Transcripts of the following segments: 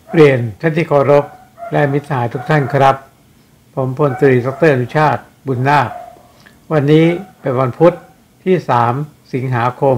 เรียนท่านที่เคารพและมิตรสหายทุกท่านครับผมพลตรีดร.อนุชาติบุญนาควันนี้เป็นวันพุธที่3สิงหาคม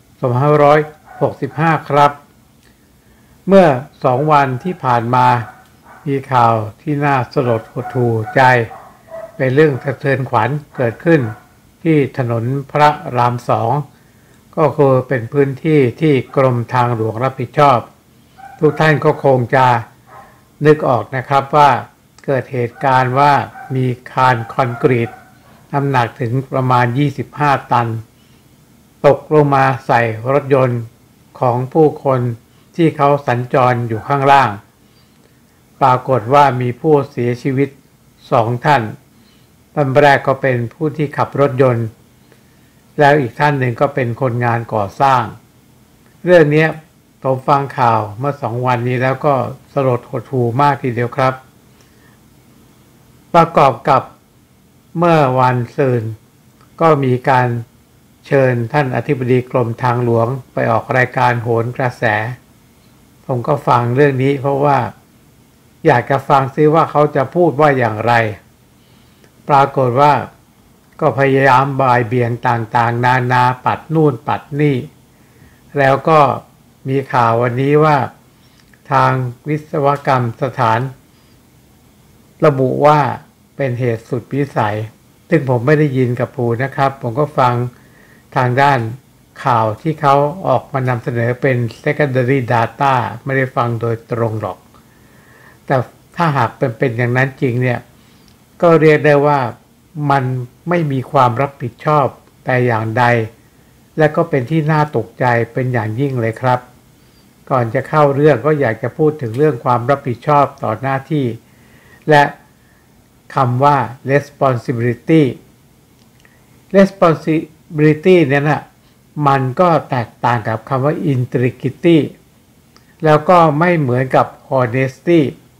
2565ครับเมื่อ2วันที่ผ่านมามีข่าวที่น่าสลดหดหู่ใจเป็นเรื่องสะเทือนขวัญเกิดขึ้นที่ถนนพระราม2ก็คือเป็นพื้นที่ที่กรมทางหลวงรับผิดชอบทุกท่านก็คงจะนึกออกนะครับว่าเกิดเหตุการณ์ว่ามีคานคอนกรีตน้ำหนักถึงประมาณ25ตันตกลงมาใส่รถยนต์ของผู้คนที่เขาสัญจรอยู่ข้างล่างปรากฏว่ามีผู้เสียชีวิต2ท่านท่านแรกก็เป็นผู้ที่ขับรถยนต์แล้วอีกท่านหนึ่งก็เป็นคนงานก่อสร้างเรื่องนี้ผมฟังข่าวเมื่อ2วันนี้แล้วก็สลดหดหู่มากทีเดียวครับประกอบกับเมื่อวันซืนก็มีการเชิญท่านอธิบดีกรมทางหลวงไปออกรายการโหนกระแสผมก็ฟังเรื่องนี้เพราะว่าอยากจะฟังซิว่าเขาจะพูดว่าอย่างไรปรากฏว่าก็พยายามบ่ายเบี่ยงต่างๆนานาปัดนู่นปัดนี่แล้วก็มีข่าววันนี้ว่าทางวิศวกรรมสถานระบุว่าเป็นเหตุสุดวิสัยซึ่งผมไม่ได้ยินกับผู้นะครับผมก็ฟังทางด้านข่าวที่เขาออกมานำเสนอเป็น secondary data ไม่ได้ฟังโดยตรงหรอกแต่ถ้าหากเป็นอย่างนั้นจริงเนี่ยก็เรียกได้ว่ามันไม่มีความรับผิดชอบแต่อย่างใดและก็เป็นที่น่าตกใจเป็นอย่างยิ่งเลยครับก่อนจะเข้าเรื่องก็อยากจะพูดถึงเรื่องความรับผิดชอบต่อหน้าที่และคำว่า responsibility เนี่ยนะมันก็แตกต่างกับคำว่า integrity แล้วก็ไม่เหมือนกับ honesty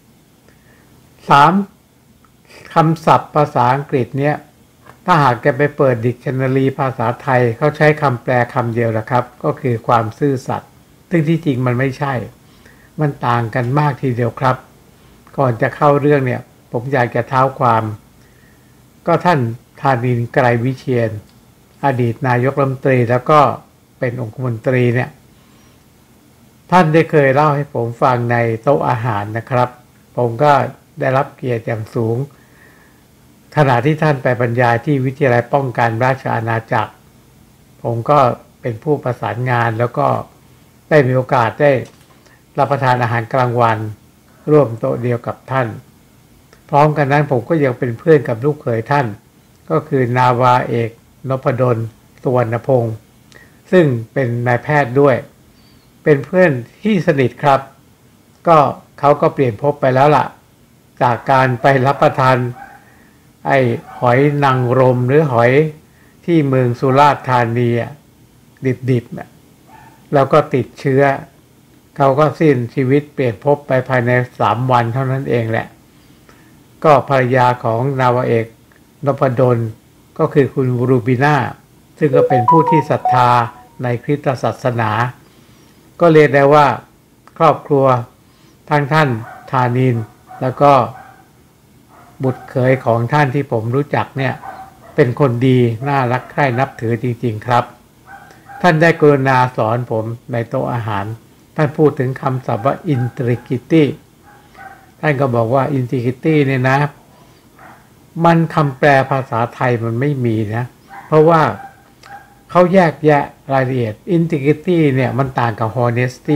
คำศัพท์ภาษาอังกฤษเนี่ยถ้าหากจะไปเปิด dictionary ภาษาไทยเขาใช้คำแปลคำเดียวนะครับก็คือความซื่อสัตย์ซึ่งที่จริงมันไม่ใช่มันต่างกันมากทีเดียวครับก่อนจะเข้าเรื่องเนี่ยผมอยากจะเท้าความก็ท่านธานินทร์ ไกรวิเชียรอดีตนายกรัฐมนตรีแล้วก็เป็นองคมนตรีเนี่ยท่านได้เคยเล่าให้ผมฟังในโต๊ะอาหารนะครับผมก็ได้รับเกียรติอย่างสูงขณะที่ท่านไปบรรยายที่วิทยาลัยป้องกันราชอาณาจักรผมก็เป็นผู้ประสานงานแล้วก็ได้มีโอกาสได้รับประทานอาหารกลางวันร่วมโต๊ะเดียวกับท่านพร้อมกันนั้นผมก็ยังเป็นเพื่อนกับลูกเขยท่านก็คือนาวาเอกนพดล สุวรรณพงศ์ซึ่งเป็นนายแพทย์ด้วยเป็นเพื่อนที่สนิทครับก็เขาก็เปลี่ยนภพไปแล้วล่ะจากการไปรับประทานไอ้หอยนางรมหรือหอยที่เมืองสุราษฎร์ธานีดิบๆแล้วก็ติดเชื้อเขาก็สิ้นชีวิตเปลี่ยนภพไปภายใน3วันเท่านั้นเองแหละก็ภรรยาของนาวาเอกนพดลก็คือคุณรูบิน่าซึ่งก็เป็นผู้ที่ศรัทธาในคริสตศาสนาก็เรียกได้ว่าครอบครัวทั้งท่านธานินทร์แล้วก็บุตรเขยของท่านที่ผมรู้จักเนี่ยเป็นคนดีน่ารักใคร่นับถือจริงๆครับท่านได้กรุณาสอนผมในโต๊ะอาหารท่านพูดถึงคำศัพท์ว่า integrity ท่านก็บอกว่า integrity เนี่ยนะมันคำแปลภาษาไทยมันไม่มีนะเพราะว่าเขาแยกแยะรายละเอียด integrity เนี่ยมันต่างกับ honesty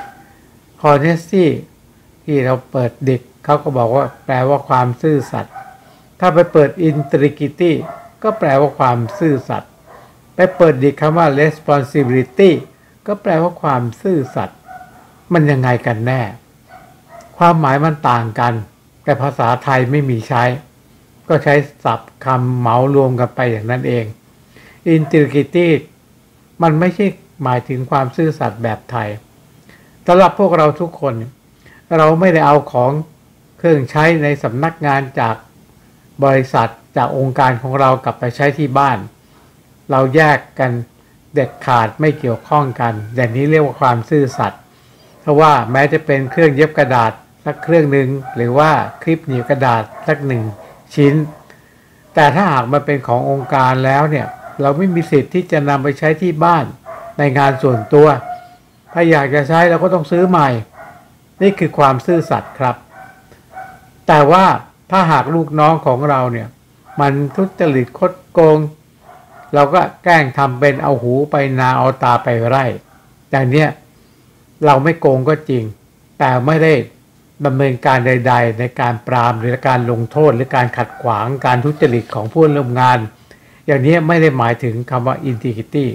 ที่เราเปิดดิกเขาก็บอกว่าแปลว่าความซื่อสัตย์ถ้าไปเปิด integrity ก็แปลว่าความซื่อสัตย์ไปเปิดดิกคำว่า responsibility ก็แปลว่าความซื่อสัตย์มันยังไงกันแน่ความหมายมันต่างกันแต่ภาษาไทยไม่มีใช้ก็ใช้ศัพท์คำเหมารวมกันไปอย่างนั้นเอง integrity มันไม่ใช่หมายถึงความซื่อสัตย์แบบไทยสำหรับพวกเราทุกคนเราไม่ได้เอาของเครื่องใช้ในสำนักงานจากบริษัทจากองค์การของเรากลับไปใช้ที่บ้านเราแยกกันเด็ดขาดไม่เกี่ยวข้องกันอย่างนี้เรียกว่าความซื่อสัตย์เพราะว่าแม้จะเป็นเครื่องเย็บกระดาษสักเครื่องหนึ่งหรือว่าคลิปหนีบกระดาษสัก1 ชิ้นแต่ถ้าหากมันเป็นขององค์การแล้วเนี่ยเราไม่มีสิทธิ์ที่จะนำไปใช้ที่บ้านในงานส่วนตัวถ้าอยากจะใช้เราก็ต้องซื้อใหม่นี่คือความซื่อสัตย์ครับแต่ว่าถ้าหากลูกน้องของเราเนี่ยมันทุจริตคดโกงเราก็แกล้งทำเป็นเอาหูไปนาเอาตาไปไร่อย่างเนี้ยเราไม่โกงก็จริงแต่ไม่ได้ดำเนินการใดๆในการปรามหรือการลงโทษหรือการขัดขวางการทุจริตของผู้ร่วมงานอย่างนี้ไม่ได้หมายถึงคำว่า integrity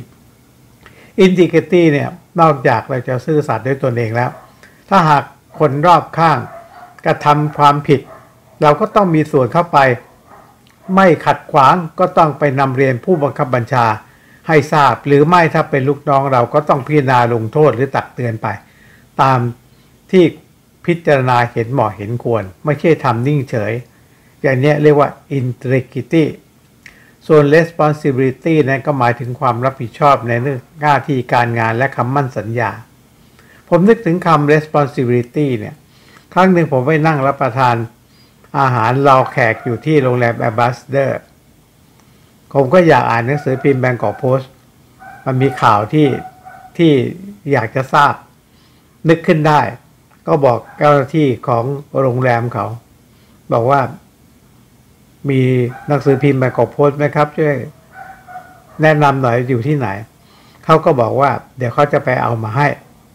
เนี่ยนอกจากเราจะซื่อสัตย์ด้วยตนเองแล้วถ้าหากคนรอบข้างกระทำความผิดเราก็ต้องมีส่วนเข้าไปไม่ขัดขวางก็ต้องไปนำเรียนผู้บังคับบัญชาให้ทราบหรือไม่ถ้าเป็นลูกน้องเราก็ต้องพิจารณาลงโทษหรือตักเตือนไปตามที่พิจารณาเห็นเหมาะเห็นควรไม่ใช่ทำนิ่งเฉยอย่างนี้เรียกว่า integrity ส่วน responsibility นั้นก็หมายถึงความรับผิดชอบในเรื่องหน้าที่การงานและคำมั่นสัญญาผมนึกถึงคำ responsibility เนี่ยครั้งหนึ่งผมไปนั่งรับประทานอาหารรอแขกอยู่ที่โรงแรม Ambassador ผมก็อยากอ่านหนังสือพิมพ์ Bangkok Post มันมีข่าวที่อยากจะทราบนึกขึ้นได้ก็บอกเจ้าหน้าที่ของโรงแรมเขาบอกว่ามีหนังสือพิมพ์ Bangkok Post ไหมครับช่วยแนะนำหน่อยอยู่ที่ไหนเขาก็บอกว่าเดี๋ยวเขาจะไปเอามาให้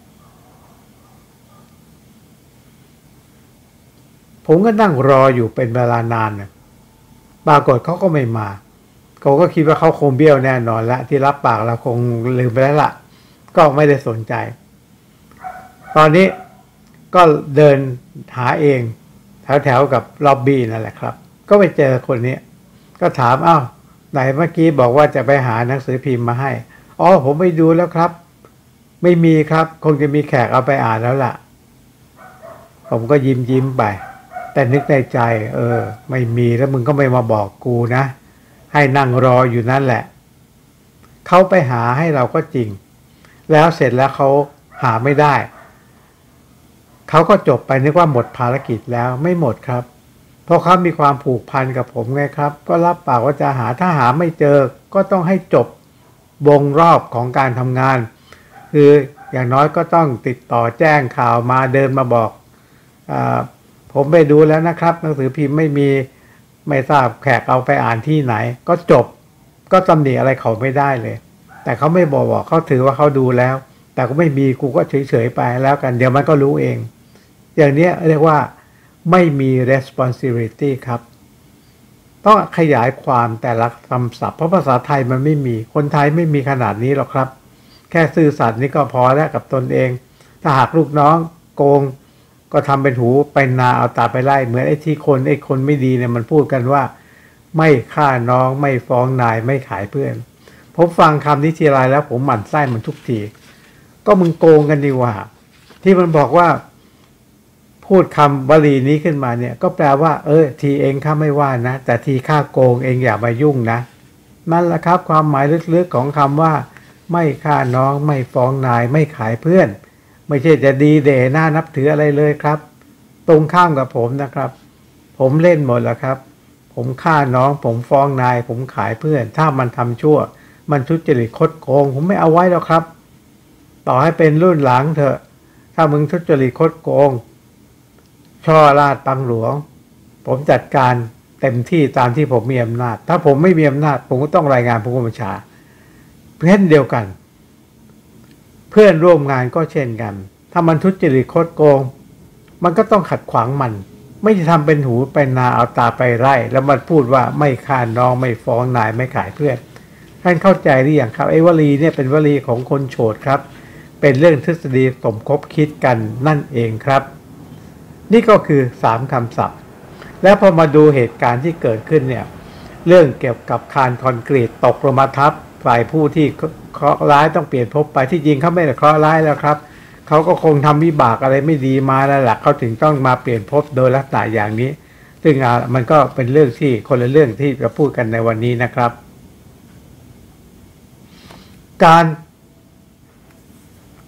ผมก็นั่งรออยู่เป็นเวลานานนะปรากฏเขาก็ไม่มาเขาก็คิดว่าเขาคงเบี้ยวแน่นอนละที่รับปากเราคงลืมไปแล้วล่ะก็ไม่ได้สนใจตอนนี้ก็เดินหาเองแถวๆกับล็อบบี้นั่นแหละครับก็ไปเจอคนนี้ก็ถามอ้าวไหนเมื่อกี้บอกว่าจะไปหาหนังสือพิมพ์มาให้อ๋อผมไปดูแล้วครับไม่มีครับคงจะมีแขกเอาไปอ่านแล้วล่ะผมก็ยิ้มไปแต่นึกในใจไม่มีแล้วมึงก็ไม่มาบอกกูนะให้นั่งรออยู่นั่นแหละเขาไปหาให้เราก็จริงแล้วเสร็จแล้วเขาหาไม่ได้เขาก็จบไปนึกว่าหมดภารกิจแล้วไม่หมดครับเพราะเขามีความผูกพันกับผมไงครับก็รับปากว่าจะหาถ้าหาไม่เจอก็ต้องให้จบวงรอบของการทำงานคืออย่างน้อยก็ต้องติดต่อแจ้งข่าวมาเดินมาบอกผมไปดูแล้วนะครับหนังสือพิมพ์ไม่มีไม่ทราบแขกเอาไปอ่านที่ไหนก็จบก็ตำหนิอะไรเขาไม่ได้เลยแต่เขาไม่บอกเขาถือว่าเขาดูแล้วแต่ก็ไม่มีกูก็เฉยๆไปแล้วกันเดี๋ยวมันก็รู้เองอย่างนี้เรียกว่าไม่มี responsibility ครับต้องขยายความแต่ละคำศัพท์เพราะภาษาไทยมันไม่มีคนไทยไม่มีขนาดนี้หรอกครับแค่ซื่อสัตย์นี่ก็พอแล้วกับตนเองถ้าหากลูกน้องโกงก็ทำเป็นหูไปนาเอาตาไปไล่เหมือนไอ้คนไม่ดีเนี่ยมันพูดกันว่าไม่ฆ่าน้องไม่ฟ้องนายไม่ขายเพื่อนผมฟังคำนี้ทีไรแล้วผมหมั่นไส้มันทุกทีก็มึงโกงกันดีกว่าที่มันบอกว่าพูดคำวลีนี้ขึ้นมาเนี่ยก็แปลว่าทีเองข้าไม่ว่านะแต่ทีข้าโกงเองอย่ามายุ่งนะนั่นแหละครับความหมายลึกๆของคำว่าไม่ฆ่าน้องไม่ฟ้องนายไม่ขายเพื่อนไม่ใช่จะดีเด่น่านับถืออะไรเลยครับตรงข้ามกับผมนะครับผมเล่นหมดแล้วครับผมฆ่าน้องผมฟ้องนายผมขายเพื่อนถ้ามันทำชั่วมันทุจริตคดโกงผมไม่เอาไว้แล้วครับต่อให้เป็นรุ่นหลังเถอะถ้ามึงทุจริตคดโกงช่อราชปังหลวงผมจัดการเต็มที่ตามที่ผมมีอำนาจถ้าผมไม่มีอำนาจผมก็ต้องรายงานผู้บัญชาเพื่อนเดียวกันเพื่อนร่วมงานก็เช่นกันถ้ามันทุจริตคดโกงมันก็ต้องขัดขวางมันไม่จะทำเป็นหูไปนาเอาตาไปไร่แล้วมันพูดว่าไม่ฆ่าน้องไม่ฟ้องนายไม่ขายเพื่อนท่านเข้าใจหรือยังครับไอ้วลีเนี่ยเป็นวลีของคนโฉดครับเป็นเรื่องทฤษฎีสมคบคิดกันนั่นเองครับนี่ก็คือ3คำศัพท์แล้วพอมาดูเหตุการณ์ที่เกิดขึ้นเนี่ยเรื่องเกี่ยวกับคานคอนกรีตตกลงมาทับฝ่ายผู้ที่เคราะห์ร้ายต้องเปลี่ยนภพไปที่จริงเขาไม่ได้เคราะห์ร้ายแล้วครับเขาก็คงทำวิบากอะไรไม่ดีมาแล้วแหละเขาถึงต้องมาเปลี่ยนภพโดยลักษณะอย่างนี้ซึ่งมันก็เป็นเรื่องที่คนละเรื่องที่จะพูดกันในวันนี้นะครับ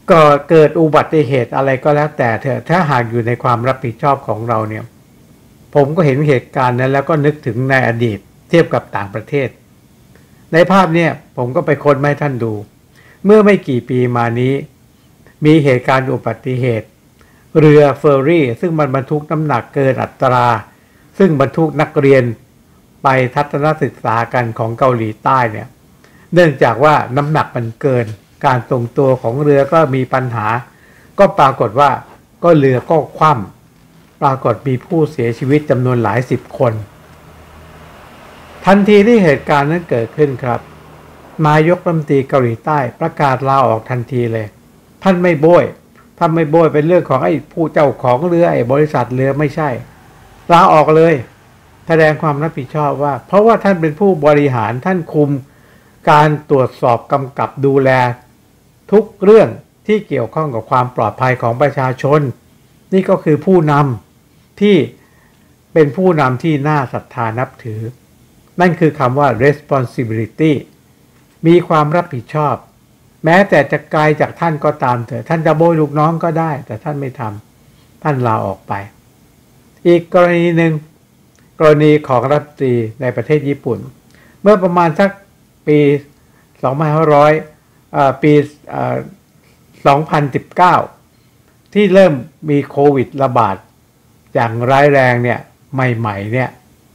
ก็เกิดอุบัติเหตุอะไรก็แล้วแต่เถอะถ้าหากอยู่ในความรับผิดชอบของเราเนี่ยผมก็เห็นเหตุการณ์นั้นแล้วก็นึกถึงในอดีตเทียบกับต่างประเทศในภาพเนี่ยผมก็ไปค้นมาให้ท่านดูเมื่อไม่กี่ปีมานี้มีเหตุการณ์อุบัติเหตุเรือเฟอร์รี่ซึ่งมันบรรทุกน้ำหนักเกินอัตราซึ่งบรรทุกนักเรียนไปทัศนศึกษากันของเกาหลีใต้เนี่ยเนื่องจากว่าน้ำหนักมันเกินการทรงตัวของเรือก็มีปัญหาก็ปรากฏว่าก็เรือก็คว่ำปรากฏมีผู้เสียชีวิตจำนวนหลายสิบคนทันทีที่เหตุการณ์นั้นเกิดขึ้นครับนายกรัฐมนตรีเกาหลีใต้ประกาศลาออกทันทีเลยท่านไม่โบยเป็นเรื่องของไอ้ผู้เจ้าของเรือไอ้บริษัทเรือไม่ใช่ลาออกเลยแสดงความรับผิดชอบว่าเพราะว่าท่านเป็นผู้บริหารท่านคุมการตรวจสอบกำกับดูแลทุกเรื่องที่เกี่ยวข้องกับความปลอดภัยของประชาชนนี่ก็คือผู้นำที่เป็นผู้นำที่น่าศรัทธานับถือนั่นคือคำว่า responsibility มีความรับผิดชอบแม้แต่จะไกลจากท่านก็ตามเถอะท่านจะโบยลูกน้องก็ได้แต่ท่านไม่ทำท่านลาออกไปอีกกรณีหนึ่งกรณีของรัฐมนตรีในประเทศญี่ปุ่นเมื่อประมาณสักปี2500ปี 2019 ที่เริ่มมีโควิดระบาดอย่างร้ายแรงเนี่ยใหม่ๆเนี่ย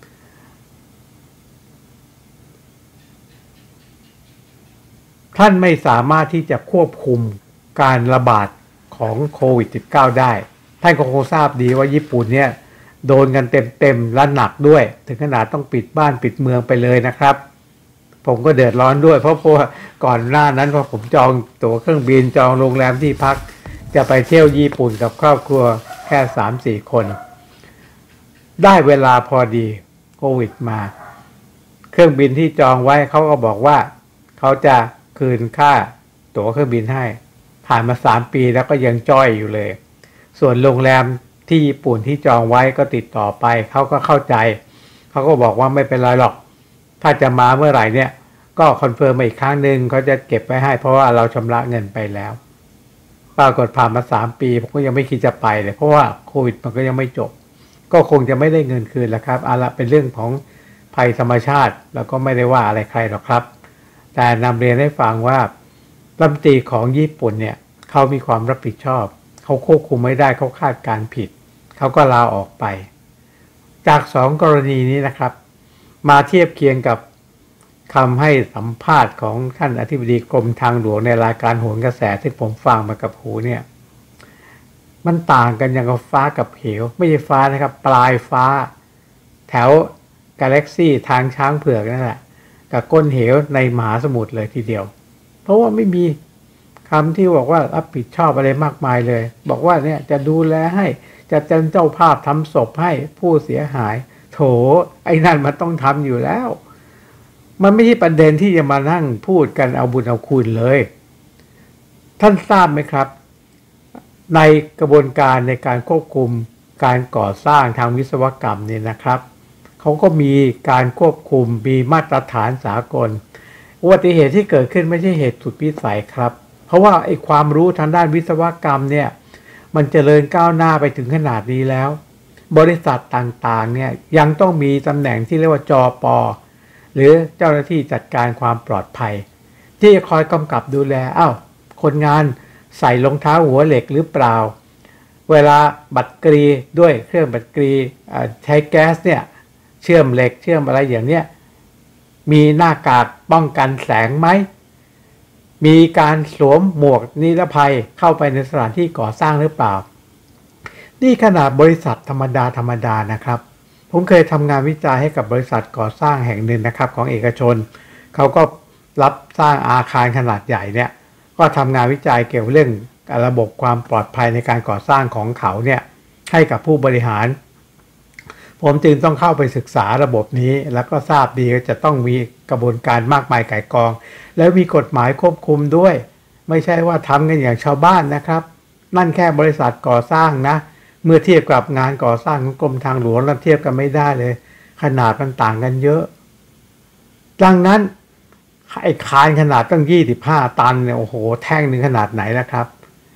ท่านไม่สามารถที่จะควบคุมการระบาดของโควิด -19 ได้ท่านก็คงทราบดีว่าญี่ปุ่นเนี่ยโดนกันเต็มและหนักด้วยถึงขนาดต้องปิดบ้านปิดเมืองไปเลยนะครับผมก็เดือดร้อนด้วยเพราะก่อนหน้านั้นพอผมจองตั๋วเครื่องบินจองโรงแรมที่พักจะไปเที่ยวญี่ปุ่นกับครอบครัวแค่ 3-4 คนได้เวลาพอดีโควิดมาเครื่องบินที่จองไว้เขาก็บอกว่าเขาจะคืนค่าตั๋วเครื่องบินให้ผ่านมา3 ปีแล้วก็ยังจ้อยอยู่เลยส่วนโรงแรมที่ญี่ปุ่นที่จองไว้ก็ติดต่อไปเขาก็เข้าใจเขาก็บอกว่าไม่เป็นไรหรอกถ้าจะมาเมื่อไหร่เนี่ยก็คอนเฟิร์มมาอีกครั้งหนึ่งเขาจะเก็บไว้ให้เพราะว่าเราชำระเงินไปแล้วปรากฏผ่านมา3 ปีผมก็ยังไม่คิดจะไปเลยเพราะว่าโควิดมันก็ยังไม่จบก็คงจะไม่ได้เงินคืนแล้วครับเอาละเป็นเรื่องของภัยธรรมชาติแล้วก็ไม่ได้ว่าอะไรใครหรอกครับแต่นำเรียนให้ฟังว่ารัฐมนตรีของญี่ปุ่นเนี่ยเขามีความรับผิดชอบเขาควบคุมไม่ได้เขาคาดการผิดเขาก็ลาออกไปจาก2 กรณีนี้นะครับมาเทียบเคียงกับคำให้สัมภาษณ์ของท่านอธิบดีกรมทางหลวงในรายการโหนกระแสที่ผมฟังมากับหูเนี่ยมันต่างกันอย่างกับฟ้ากับเหวไม่ใช่ฟ้านะครับปลายฟ้าแถวกาแล็กซี่ทางช้างเผือกนั่นแหละกับก้นเหวในมหาสมุทรเลยทีเดียวเพราะว่าไม่มีคำที่บอกว่ารับผิดชอบอะไรมากมายเลยบอกว่าเนี่ยจะดูแลให้จะเป็นเจ้าภาพทำศพให้ผู้เสียหายโถไอ้นั่นมันต้องทำอยู่แล้วมันไม่ใช่ประเด็นที่จะมานั่งพูดกันเอาบุญเอาคุณเลยท่านทราบไหมครับในกระบวนการในการควบคุมการก่อสร้างทางวิศวกรรมเนี่ยนะครับเขาก็มีการควบคุมมีมาตรฐานสากลอุบัติเหตุที่เกิดขึ้นไม่ใช่เหตุสุดวิสัยครับเพราะว่าไอ้ความรู้ทางด้านวิศวกรรมเนี่ยมันเจริญก้าวหน้าไปถึงขนาดนี้แล้วบริษัทต่างๆเนี่ยยังต้องมีตำแหน่งที่เรียกว่าจป.หรือเจ้าหน้าที่จัดการความปลอดภัยที่จะคอยกำกับดูแลคนงานใส่รองเท้าหัวเหล็กหรือเปล่าเวลาบัดกรีด้วยเครื่องบัดกรีใช้แก๊สเนี่ยเชื่อมเหล็กเชื่อมอะไรอย่างเนี้ยมีหน้ากากป้องกันแสงไหมมีการสวมหมวกนิรภัยเข้าไปในสถานที่ก่อสร้างหรือเปล่านี่ขนาดบริษัทธรรมดานะครับผมเคยทำงานวิจัยให้กับบริษัทก่อสร้างแห่งหนึ่งนะครับของเอกชนเขาก็รับสร้างอาคารขนาดใหญ่เนี่ยก็ทำงานวิจัยเกี่ยวกับเรื่องระบบความปลอดภัยในการก่อสร้างของเขาเนี่ยให้กับผู้บริหารผมจึงต้องเข้าไปศึกษาระบบนี้แล้วก็ทราบดีว่าจะต้องมีกระบวนการมากมายก่ายกองแล้วมีกฎหมายควบคุมด้วยไม่ใช่ว่าทำกันอย่างชาวบ้านนะครับนั่นแค่บริษัทก่อสร้างนะเมื่อเทียบกับงานก่อสร้างของกรมทางหลวงเราเทียบกันไม่ได้เลยขนาดมันต่างกันเยอะดังนั้นไอ้คานขนาดตั้ง25 ตันเนี่ยโอ้โหแท่งหนึ่งขนาดไหนนะครับ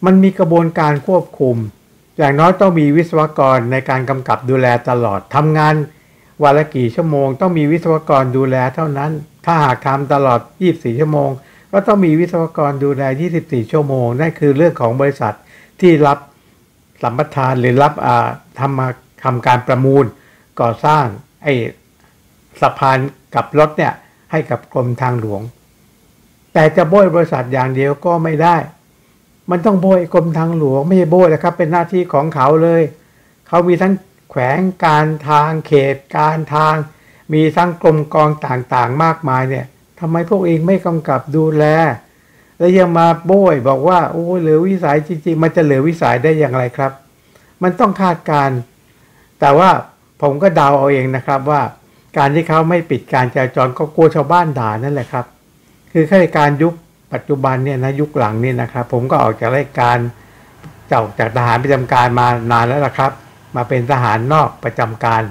มันมีกระบวนการควบคุมอย่างน้อยต้องมีวิศวกรในการกำกับดูแลตลอดทำงานวันละกี่ชั่วโมงต้องมีวิศวกรดูแลเท่านั้นถ้าหากทำตลอด24ชั่วโมงก็ต้องมีวิศวกรดูแล24ชั่วโมงนั่นคือเรื่องของบริษัทที่รับสัมปทานหรือรับทำการประมูลก่อสร้างไอ้สะพานกับรถเนี่ยให้กับกรมทางหลวงแต่จะโบยบริษัทอย่างเดียวก็ไม่ได้มันต้องโบยกรมทางหลวงไม่ใช่โบยนะครับเป็นหน้าที่ของเขาเลยเขามีทั้งแขวงการทางเขตการทางมีทั้งกรมกองต่างๆมากมายเนี่ยทำไมพวกเองไม่กำกับดูแลแล้วยังมาโบยบอกว่าโอ้เหลือวิสัยจริงๆมันจะเหลือวิสัยได้อย่างไรครับมันต้องคาดการณ์แต่ว่าผมก็เดาเอาเองนะครับว่าการที่เขาไม่ปิดการจราจรก็กลัวชาวบ้านด่านั่นแหละครับคือข้าราชการยุคปัจจุบันเนี่ยนะยุคหลังนี่นะครับผมก็ออกจากราชการจากทหารประจำการมานานแล้วล่ะครับมาเป็นทหารนอกประจำการ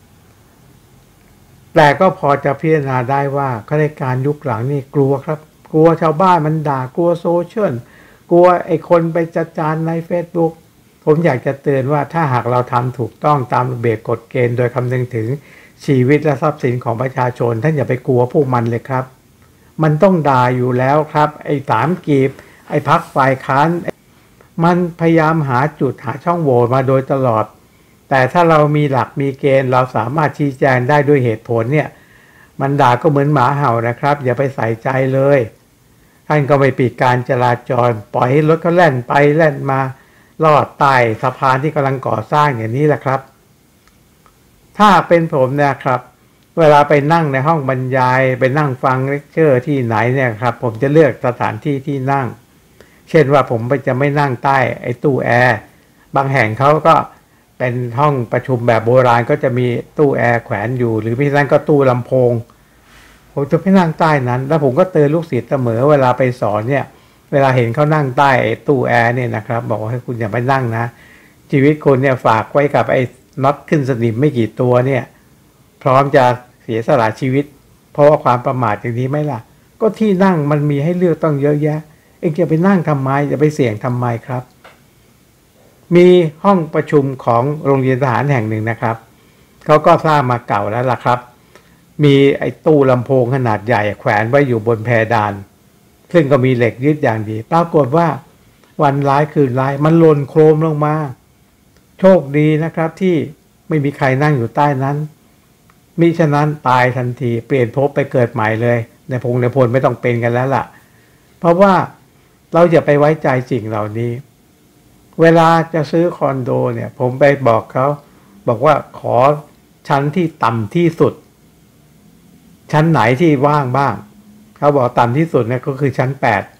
แต่ก็พอจะพิจารณาได้ว่าข้าราชการยุคหลังนี่กลัวครับกลัวชาวบ้านมันด่ากลัวโซเชียลกลัวไอ้คนไปจัดจานใน Facebook ผมอยากจะเตือนว่าถ้าหากเราทำถูกต้องตามระเบียบกฎเกณฑ์โดยคำนึงถึงชีวิตและทรัพย์สินของประชาชนท่านอย่าไปกลัวพวกมันเลยครับมันต้องด่าอยู่แล้วครับไอ้สามกีบไอ้พรรคฝ่ายค้านมันพยายามหาจุดหาช่องโหว่มาโดยตลอดแต่ถ้าเรามีหลักมีเกณฑ์เราสามารถชี้แจงได้ด้วยเหตุผลเนี่ยมันด่าก็เหมือนหมาเห่านะครับอย่าไปใส่ใจเลยท่านก็ไปปิดการจราจรปล่อยให้รถเขาแล่นไปแล่นมาลอดใต้สะพานที่กำลังก่อสร้างอย่างนี้แหละครับถ้าเป็นผมนะครับเวลาไปนั่งในห้องบรรยายไปนั่งฟังเลคเชอร์ที่ไหนเนี่ยครับผมจะเลือกสถานที่ที่นั่งเช่นว่าผมจะไม่นั่งใต้ไอ้ตู้แอร์บางแห่งเขาก็เป็นห้องประชุมแบบโบราณก็จะมีตู้แอร์แขวนอยู่หรือไม่นั้นก็ตู้ลำโพงผมจะไม่นั่งใต้นั้นแล้วผมก็เตือนลูกศิษย์เสมอเวลาไปสอนเนี่ยเวลาเห็นเขานั่งใต้ตู้แอร์เนี่ยนะครับบอกว่าให้คุณอย่าไปนั่งนะชีวิตคนเนี่ยฝากไว้กับไอ้น็อตขึ้นสนิมไม่กี่ตัวเนี่ยพร้อมจะเสียสละชีวิตเพราะว่าความประมาทอย่างนี้ไหมล่ะก็ที่นั่งมันมีให้เลือกต้องเยอะแยะเองจะไปนั่งทำไมจะไปเสี่ยงทำไมครับมีห้องประชุมของโรงเรียนทหารแห่งหนึ่งนะครับเขาก็สร้างมาเก่าแล้วล่ะครับมีไอ้ตู้ลำโพงขนาดใหญ่แขวนไว้อยู่บนเพดานซึ่งก็มีเหล็กยึดอย่างดีปรากฏว่าวันร้ายคืนร้ายมันหล่นโครมลงมาโชคดีนะครับที่ไม่มีใครนั่งอยู่ใต้นั้นมิฉะนั้นตายทันทีเปลี่ยนภพไปเกิดใหม่เลยในพลไม่ต้องเป็นกันแล้วล่ะเพราะว่าเราอย่าไปไว้ใจสิ่งเหล่านี้เวลาจะซื้อคอนโดเนี่ยผมไปบอกเขาบอกว่าขอชั้นที่ต่ำที่สุดชั้นไหนที่ว่างบ้างเขาบอกต่ำที่สุดเนี่ยก็คือชั้น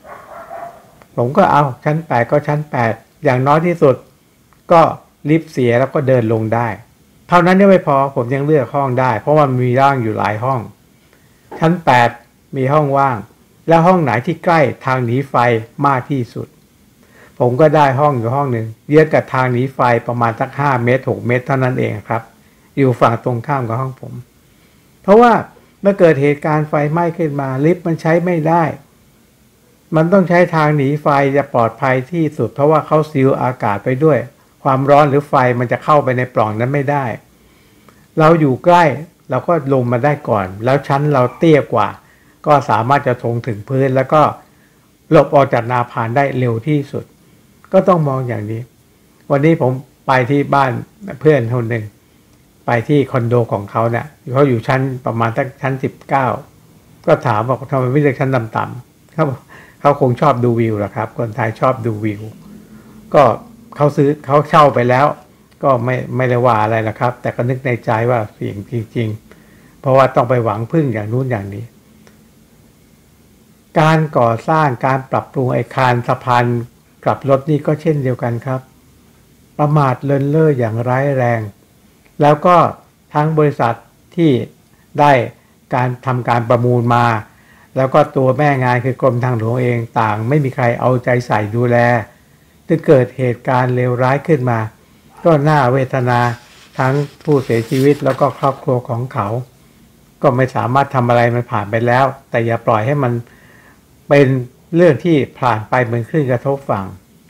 8ผมก็เอาชั้น8ก็ชั้น8อย่างน้อยที่สุดก็ลิฟต์เสียแล้วก็เดินลงได้เท่านั้นยังไม่พอผมยังเลือกห้องได้เพราะว่ามีร่างอยู่หลายห้องชั้น8มีห้องว่างแล้วห้องไหนที่ใกล้ทางหนีไฟมากที่สุดผมก็ได้ห้องอยู่ห้องหนึ่งเยื้องกับทางหนีไฟประมาณสัก5 เมตร 6 เมตรเท่านั้นเองครับอยู่ฝั่งตรงข้ามกับห้องผมเพราะว่าเมื่อเกิดเหตุการณ์ไฟไหม้ขึ้นมาลิฟต์มันใช้ไม่ได้มันต้องใช้ทางหนีไฟจะปลอดภัยที่สุดเพราะว่าเขาซีลอากาศไปด้วยความร้อนหรือไฟมันจะเข้าไปในปล่องนั้นไม่ได้เราอยู่ใกล้เราก็ลงมาได้ก่อนแล้วชั้นเราเตี้ยกว่าก็สามารถจะทงถึงพื้นแล้วก็หลบออกจากนาพานได้เร็วที่สุดก็ต้องมองอย่างนี้วันนี้ผมไปที่บ้านเพื่อนคนหนึ่งไปที่คอนโดของเขาเนี่ยเขาอยู่ชั้นประมาณตั้งชั้น19ก็ถามบอกทำไมไม่เลือกชั้นต่ำๆเขาคงชอบดูวิวแหละครับคนไทยชอบดูวิวก็เขาเช่าไปแล้วก็ไม่ได้ว่าอะไรนะครับแต่ก็นึกในใจว่าเสี่ยงจริงๆเพราะว่าต้องไปหวังพึ่งอย่างนู้นอย่างนี้การก่อสร้างการปรับปรุงไอ้คานสะพานกลับรถนี่ก็เช่นเดียวกันครับประมาทเลินเล่ออย่างร้ายแรงแล้วก็ทั้งบริษัทที่ได้การทำการประมูลมาแล้วก็ตัวแม่งานคือกรมทางหลวงเองต่างไม่มีใครเอาใจใส่ดูแลจะเกิดเหตุการณ์เลวร้ายขึ้นมาก็น่าเวทนาทั้งผู้เสียชีวิตแล้วก็ครอบครัวของเขาก็ไม่สามารถทำอะไรมันผ่านไปแล้วแต่อย่าปล่อยให้มันเป็นเรื่องที่ผ่านไปเหมือนคลื่นกระทบฝั่ง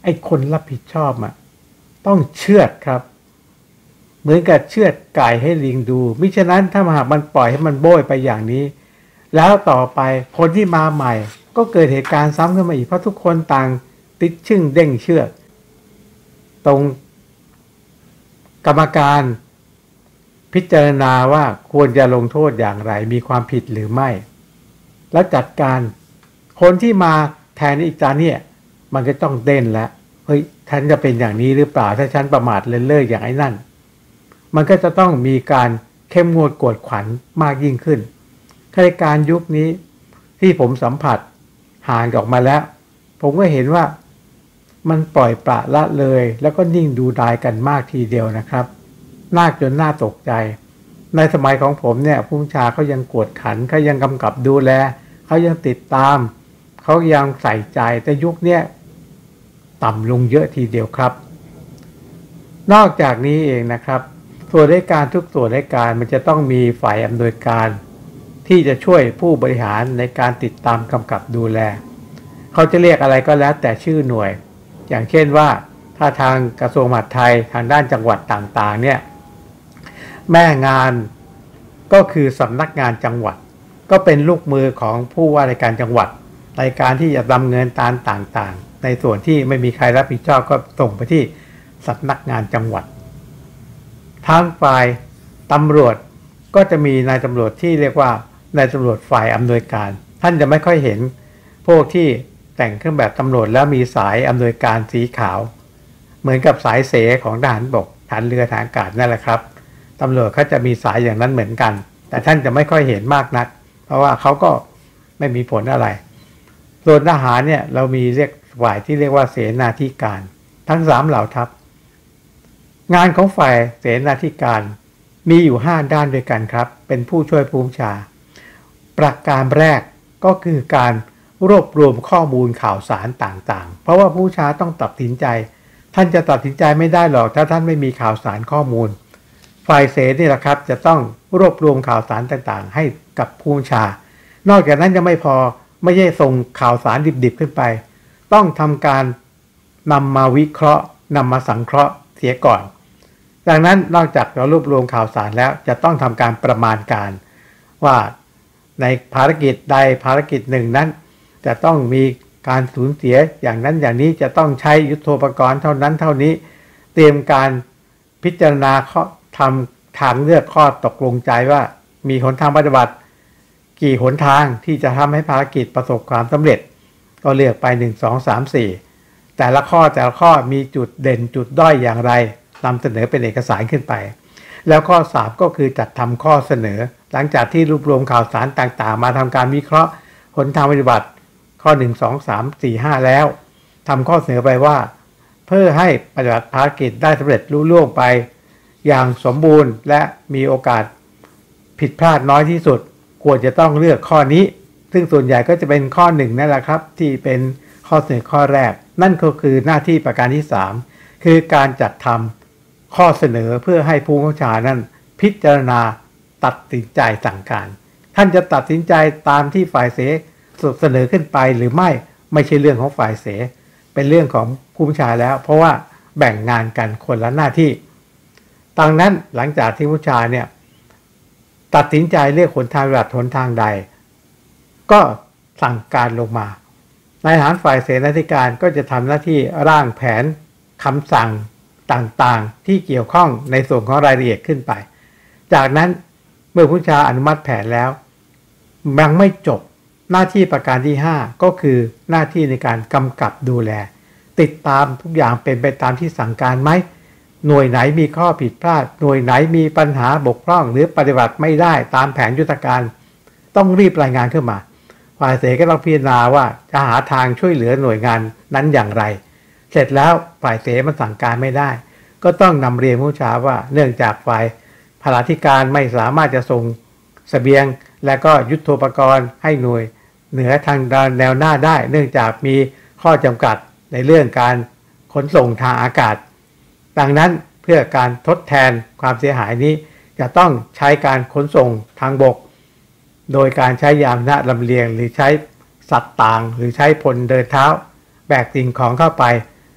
อ้คนรับผิดชอบต้องเชือดครับเหมือนกับเชือดไก่ให้ลิงดูมิฉะนั้นถ้าหากมันปล่อยให้มันโบยไปอย่างนี้แล้วต่อไปคนที่มาใหม่ก็เกิดเหตุการณ์ซ้ำขึ้นมาอีกเพราะทุกคนต่างติดชึ่งเด้งเชือกตรงกรรมการพิจารณาว่าควรจะลงโทษอย่างไรมีความผิดหรือไม่แล้วจัดการคนที่มาแทนอีกจานเนี่ยมันก็ต้องเด่นแล้วเฮ้ยฉันจะเป็นอย่างนี้หรือเปล่าถ้าฉันประมาทเลินเล่ออย่างไอ้นั่นมันก็จะต้องมีการเข้มงวดกวดขันมากยิ่งขึ้นข้าราชการยุคนี้ที่ผมสัมผัสห่างออกมาแล้วผมก็เห็นว่ามันปล่อยปละละเลยแล้วก็นิ่งดูดายกันมากทีเดียวนะครับน่าจนน่าตกใจในสมัยของผมเนี่ยผู้บัญชาเขายังกวดขันเขายังกำกับดูแลเขายังติดตามเขายังใส่ใจแต่ยุคนี้ต่ำลงเยอะทีเดียวครับนอกจากนี้เองนะครับส่วนราชการทุกส่วนราชการมันจะต้องมีฝ่ายอำนวยการที่จะช่วยผู้บริหารในการติดตามกำกับดูแลเขาจะเรียกอะไรก็แล้วแต่ชื่อหน่วยอย่างเช่นว่าถ้าทางกระทรวงมหาดไทยทางด้านจังหวัดต่างๆเนี่ยแม่งานก็คือสำนักงานจังหวัดก็เป็นลูกมือของผู้ว่าราชการจังหวัดในการที่จะดำเนินการต่างๆในส่วนที่ไม่มีใครรับผิดชอบก็ส่งไปที่สำนักงานจังหวัดทางฝ่ายตำรวจก็จะมีนายตำรวจที่เรียกว่านายตำรวจฝ่ายอำนวยการท่านจะไม่ค่อยเห็นพวกที่แต่งเครื่องแบบตำรวจแล้วมีสายอำนวยการสีขาวเหมือนกับสายเสของทหารบกทหารเรือทหารอากาศนั่นแหละครับตำรวจเขาจะมีสายอย่างนั้นเหมือนกันแต่ท่านจะไม่ค่อยเห็นมากนักเพราะว่าเขาก็ไม่มีผลอะไรส่วนทหารเนี่ยเรามีเรียกฝ่ายที่เรียกว่าเสนาธิการทั้ง3เหล่าทัพงานของฝ่ายเสนาธิการมีอยู่5ด้านด้วยกันครับเป็นผู้ช่วยผู้บัญชาประการแรกก็คือการรวบรวมข้อมูลข่าวสารต่างๆเพราะว่าผู้บัญชาต้องตัดสินใจท่านจะตัดสินใจไม่ได้หรอกถ้าท่านไม่มีข่าวสารข้อมูลฝ่ายเสนี่แหละครับจะต้องรวบรวมข่าวสารต่างๆให้กับผู้บัญชานอกจากนั้นยังไม่พอไม่ใช่ส่งข่าวสารดิบๆขึ้นไปต้องทำการนำมาวิเคราะห์นำมาสังเคราะห์เสียก่อนดังนั้นนอกจากเรารวบรวมข่าวสารแล้วจะต้องทำการประมาณการว่าในภารกิจใดภารกิจหนึ่งนั้นจะต้องมีการสูญเสียอย่างนั้นอย่างนี้จะต้องใช้ยุทโธปกรณ์เท่านั้นเท่านี้เตรียมการพิจารณาทำทางเลือกข้อตกลงใจว่ามีหนทางปฏิบัติกี่หนทางที่จะทำให้ภารกิจประสบความสำเร็จก็เลือกไป1 2 3 4แต่ละข้อมีจุดเด่นจุดด้อยอย่างไรนำเสนอเป็นเอกสารขึ้นไปแล้วข้อ3ก็คือจัดทำข้อเสนอหลังจากที่รวบรวมข่าวสารต่างๆมาทำการวิเคราะห์หนทางปฏิบัติข้อ1 2 3 4 5แล้วทำข้อเสนอไปว่าเพื่อให้ปฏิบัติภารกิจได้สำเร็จลุล่วงไปอย่างสมบูรณ์และมีโอกาสผิดพลาดน้อยที่สุดควรจะต้องเลือกข้อนี้ซึ่งส่วนใหญ่ก็จะเป็นข้อ1นั่นแหละครับที่เป็นข้อเสนอข้อแรกนั่นก็คือหน้าที่ประการที่3คือการจัดทำข้อเสนอเพื่อให้ผู้บัญชานั้นพิจารณาตัดสินใจสั่งการท่านจะตัดสินใจตามที่ฝ่ายเสเสนอขึ้นไปหรือไม่ใช่เรื่องของฝ่ายเสเป็นเรื่องของผู้บัญชาแล้วเพราะว่าแบ่งงานกันคนละหน้าที่ดังนั้นหลังจากที่ผู้บัญชาเนี่ยตัดสินใจเลือกหนทางปฏิบัติหนทางใดก็สั่งการลงมานายทหารฝ่ายเสนาธิการก็จะทำหน้าที่ร่างแผนคำสั่งต่างๆที่เกี่ยวข้องในส่วนของรายละเอียดขึ้นไปจากนั้นเมื่อผู้บัญชาอนุมัติแผนแล้วยังไม่จบหน้าที่ประการที่5ก็คือหน้าที่ในการกำกับดูแลติดตามทุกอย่างเป็นไปตามที่สั่งการไหมหน่วยไหนมีข้อผิดพลาดหน่วยไหนมีปัญหาบกพร่องหรือปฏิบัติไม่ได้ตามแผนยุทธการต้องรีบรายงานขึ้นมาฝ่ายเสก็ต้องพิจารณาว่าจะหาทางช่วยเหลือหน่วยงานนั้นอย่างไรเสร็จแล้วฝ่ายเสมันสั่งการไม่ได้ก็ต้องนำเรียนผู้บัญชาว่าเนื่องจากฝ่ายพลาธิการไม่สามารถจะส่งเสบียงและก็ยุทโธปกรณ์ให้หน่วยเหนือทางแนวหน้าได้เนื่องจากมีข้อจำกัดในเรื่องการขนส่งทางอากาศดังนั้นเพื่อการทดแทนความเสียหายนี้จะต้องใช้การขนส่งทางบกโดยการใช้ยานพาหนะลำเลียงหรือใช้สัตว์ต่างหรือใช้พลเดินเท้าแบกสิ่งของเข้าไป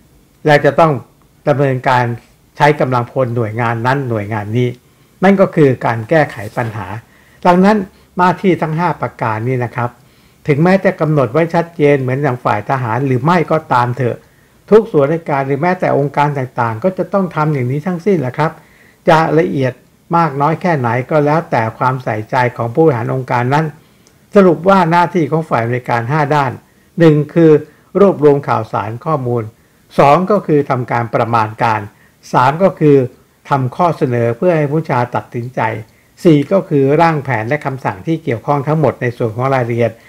และจะต้องดำเนินการใช้กำลังพลหน่วยงานนั้นหน่วยงานนี้นั่นก็คือการแก้ไขปัญหาดังนั้นหน้าที่ทั้ง5ประการนี้นะครับถึงแม้จะกำหนดไว้ชัดเจนเหมือนอย่างฝ่ายทหารหรือไม่ก็ตามเถอะทุกส่วนราชการหรือแม้แต่องค์การต่างๆก็จะต้องทำอย่างนี้ทั้งสิ้นแหละครับจะละเอียดมากน้อยแค่ไหนก็แล้วแต่ความใส่ใจของผู้บริหารองค์การนั้นสรุปว่าหน้าที่ของฝ่ายบริการ5ด้าน1คือรวบรวมข่าวสารข้อมูล2ก็คือทำการประมาณการ3ก็คือทำข้อเสนอเพื่อให้ผู้ชาตัดสินใจ4ก็คือร่างแผนและคำสั่งที่เกี่ยวข้องทั้งหมดในส่วนของรายละเอียด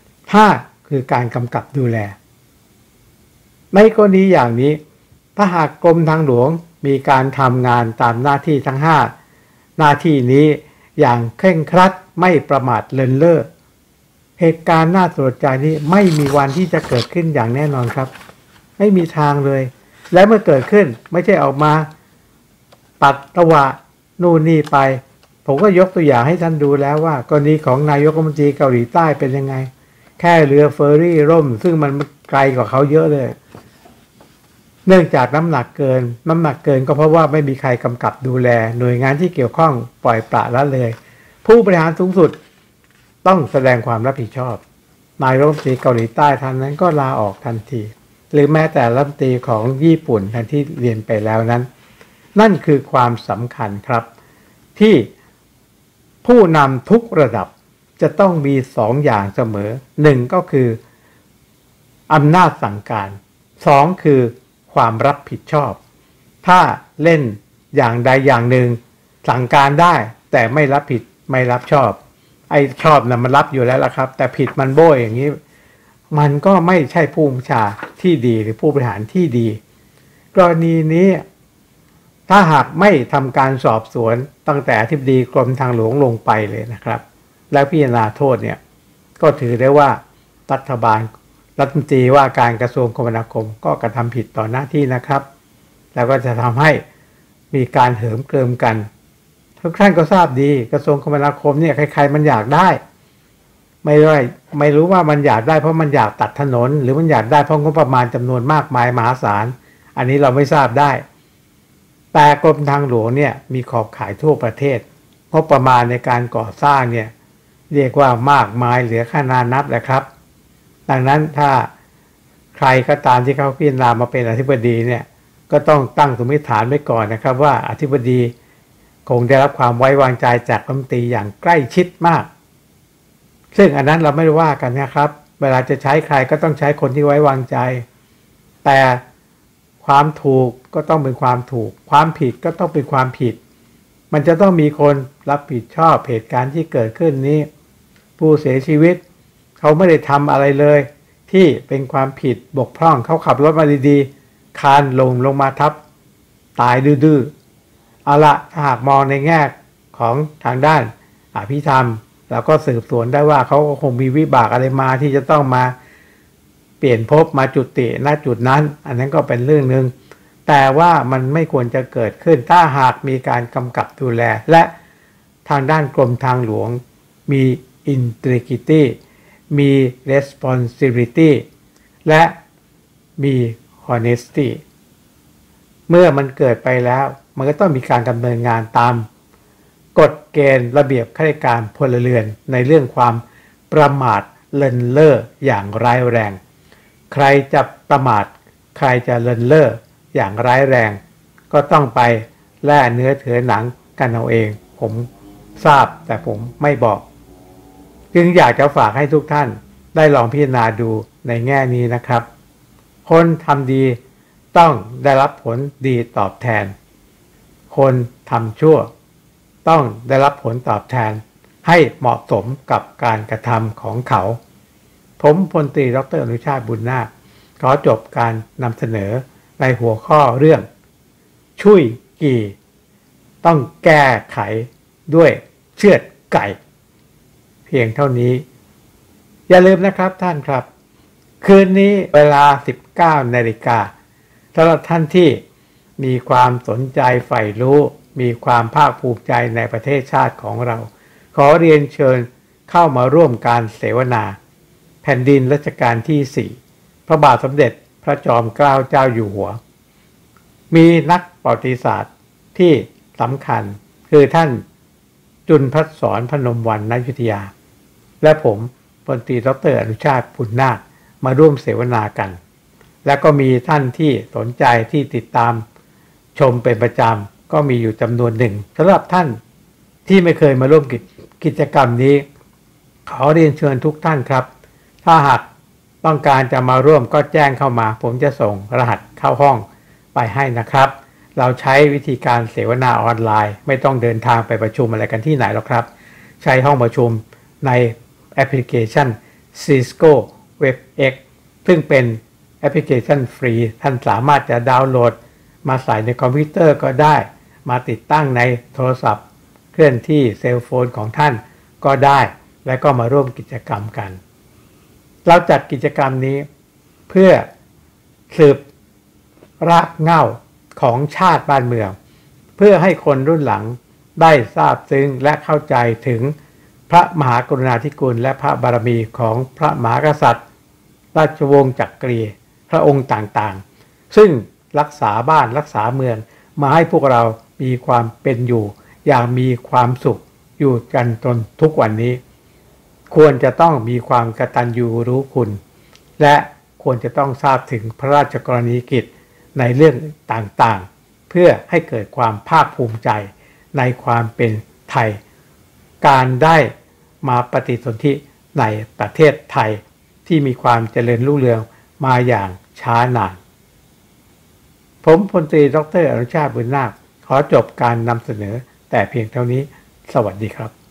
5คือการกำกับดูแลในกรณีอย่างนี้ถ้าหากกรมทางหลวงมีการทำงานตามหน้าที่ทั้ง5หน้าที่นี้อย่างเคร่งครัดไม่ประมาทเลินเล่อเหตุการณ์น่าสลดใจนี้ไม่มีวันที่จะเกิดขึ้นอย่างแน่นอนครับไม่มีทางเลยและเมื่อเกิดขึ้นไม่ใช่ออกมาตัดตะวะนู่นนี่ไปผมก็ยกตัวอย่างให้ท่านดูแล้วว่ากรณีของนายกรัฐมนตรีเกาหลีใต้เป็นยังไงแค่เรือเฟอร์รี่ร่มซึ่งมันไกลกว่าเขาเยอะเลยเนื่องจากน้ำหนักเกินก็เพราะว่าไม่มีใครกำกับดูแลหน่วยงานที่เกี่ยวข้องปล่อยปละละเลยผู้บริหารสูงสุดต้องแสดงความรับผิดชอบนายรัฐมนตรีเกาหลีใต้ท่านนั้นก็ลาออกทันทีหรือแม้แต่รัฐมนตรีของญี่ปุ่นท่านที่เรียนไปแล้วนั้นนั่นคือความสำคัญครับที่ผู้นำทุกระดับจะต้องมี2อย่างเสมอ1ก็คืออำนาจสั่งการ2คือความรับผิดชอบถ้าเล่นอย่างใดอย่างหนึ่งสั่งการได้แต่ไม่รับผิดไม่รับชอบไอ้ชอบนะมันรับอยู่แล้วล่ะครับแต่ผิดมันโบ้ยอย่างนี้มันก็ไม่ใช่ผู้บัญชาที่ดีหรือผู้บริหารที่ดีกรณีนี้ถ้าหากไม่ทำการสอบสวนตั้งแต่อธิบดีกรมทางหลวงลงไปเลยนะครับแล้วพิจารณาโทษเนี่ยก็ถือได้ว่ารัฐบาลรัฐมนตรีว่าการกระทรวงคมนาคมก็กระทำผิดต่อหน้าที่นะครับแล้วก็จะทำให้มีการเหิมเกริมกันทุกท่านก็ทราบดีกระทรวงคมนาคมเนี่ยใครๆมันอยากได้ไม่รู้ว่ามันอยากได้เพราะมันอยากตัดถนนหรือมันอยากได้เพราะงบประมาณจำนวนมากมายมหาศาลอันนี้เราไม่ทราบได้แต่กรมทางหลวงเนี่ยมีขอบข่ายทั่วประเทศงบประมาณในการก่อสร้างเนี่ยเรียกว่ามากมายเหลือขนานับแหละครับดังนั้นถ้าใครก็ตามที่เขาพิจารณามาเป็นอธิบดีเนี่ยก็ต้องตั้งสมมติฐานไว้ก่อนนะครับว่าอธิบดีคงได้รับความไว้วางใจจากรัฐมนตรีอย่างใกล้ชิดมากซึ่งอันนั้นเราไม่ได้ว่ากันนะครับเวลาจะใช้ใครก็ต้องใช้คนที่ไว้วางใจแต่ความถูกก็ต้องเป็นความถูกความผิดก็ต้องเป็นความผิดมันจะต้องมีคนรับผิดชอบเหตุการณ์ที่เกิดขึ้นนี้ผู้เสียชีวิตเขาไม่ได้ทำอะไรเลยที่เป็นความผิดบกพร่องเขาขับรถมาดีๆคานลงมาทับตายดื้อๆเอาละถ้าหากมองในแง่ของทางด้านอภิธรรมแล้วก็สืบสวนได้ว่าเขาคงมีวิบากอะไรมาที่จะต้องมาเปลี่ยนภพมาจุติณจุดนั้นอันนั้นก็เป็นเรื่องนึงแต่ว่ามันไม่ควรจะเกิดขึ้นถ้าหากมีการกำกับดูแลและทางด้านกรมทางหลวงมี integrity มี responsibility และมี honesty เมื่อมันเกิดไปแล้วมันก็ต้องมีการดำเนินงานตามกฎเกณฑ์ระเบียบข้าราชการพลเรือนในเรื่องความประมาทเลินเล่ออย่างร้ายแรงใครจะประมาทใครจะเลินเล่ออย่างร้ายแรงก็ต้องไปแล่เนื้อเถือหนังกันเอาเองผมทราบแต่ผมไม่บอกจึงอยากจะฝากให้ทุกท่านได้ลองพิจารณาดูในแง่นี้นะครับคนทำดีต้องได้รับผลดีตอบแทนคนทำชั่วต้องได้รับผลตอบแทนให้เหมาะสมกับการกระทำของเขาผมพลตรีดร.อนุชาติบุญนาคขอจบการนำเสนอในหัวข้อเรื่องชุยกี่ต้องแก้ไขด้วยเชือดไก่เพียงเท่านี้อย่าลืมนะครับท่านครับคืนนี้เวลา 19 นาฬิกาสำหรับท่านที่มีความสนใจใฝ่รู้มีความภาคภูมิใจในประเทศชาติของเราขอเรียนเชิญเข้ามาร่วมการเสวนาแผ่นดินรัชกาลที่ 4พระบาทสมเด็จพระจอมเกล้าเจ้าอยู่หัวมีนักประวัติศาสตร์ที่สำคัญคือท่านจุลภัสสรพนมวรรณอยุธยาและผมพลตรีดร.อนุชาติปุณนาคมาร่วมเสวนากันและก็มีท่านที่สนใจที่ติดตามชมเป็นประจำก็มีอยู่จำนวนหนึ่งสำหรับท่านที่ไม่เคยมาร่วมกิจกรรมนี้ขอเรียนเชิญทุกท่านครับถ้าหากต้องการจะมาร่วมก็แจ้งเข้ามาผมจะส่งรหัสเข้าห้องไปให้นะครับเราใช้วิธีการเสวนาออนไลน์ไม่ต้องเดินทางไปประชุมอะไรกันที่ไหนหรอกครับใช้ห้องประชุมในแอปพลิเคชัน Cisco WebEx ซึ่งเป็นแอปพลิเคชันฟรีท่านสามารถจะดาวน์โหลดมาใส่ในคอมพิวเตอร์ก็ได้มาติดตั้งในโทรศัพท์เคลื่อนที่เซลโฟนของท่านก็ได้และก็มาร่วมกิจกรรมกันเราจัดกิจกรรมนี้เพื่อสืบรากเหง้าของชาติบ้านเมืองเพื่อให้คนรุ่นหลังได้ทราบซึ้งและเข้าใจถึงพระมหากรุณาธิคุณและพระบารมีของพระมหากษัตริย์ราชวงศ์จักรีพระองค์ต่างๆซึ่งรักษาบ้านรักษาเมืองมาให้พวกเรามีความเป็นอยู่อย่างมีความสุขอยู่กันจนทุกวันนี้ควรจะต้องมีความกตัญญูรู้คุณและควรจะต้องทราบถึงพระราชกรณียกิจในเรื่องต่างๆเพื่อให้เกิดความภาคภูมิใจในความเป็นไทยการได้มาปฏิสนธิในประเทศไทยที่มีความเจริญรุ่งเรืองมาอย่างช้านานผมพลตรีดร.อนุชาติบุญนาคขอจบการนำเสนอแต่เพียงเท่านี้สวัสดีครับ